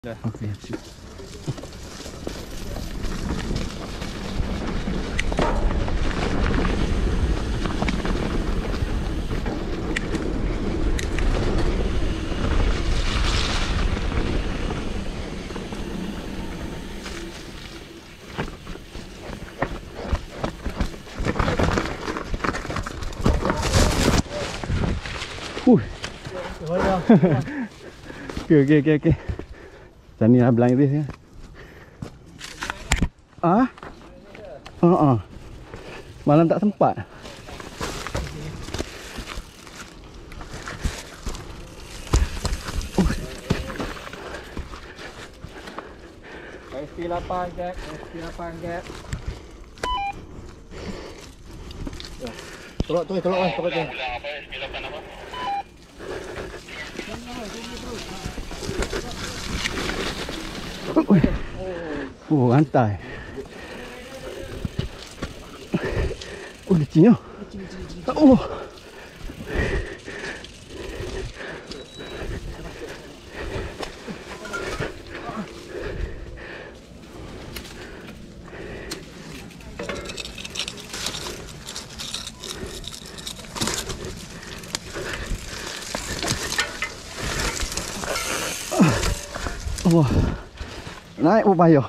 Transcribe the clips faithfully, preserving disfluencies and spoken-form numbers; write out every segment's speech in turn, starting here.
Dah. Okey, sip. Ui. Okey, okey, okey, okey. Macam ni lah blind race ya. Ah? Ah, ah. Malam tak sempat. S P lapan gap, S P lapan gap. Tolak tu, tolak mas, tolak tu. S P lapan apa? Oh, rantai. Oh, licin ya. Oh. Oh. Naik pun payah.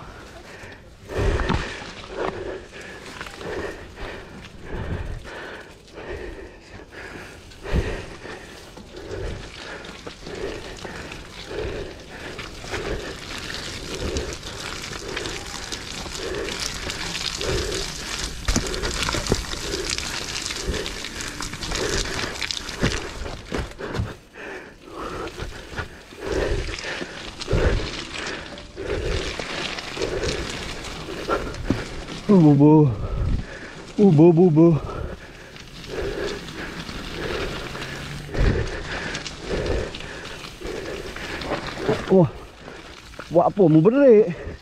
Uh, bubu. Uh, bubu, bubu. Wah. Buat apa mu berik?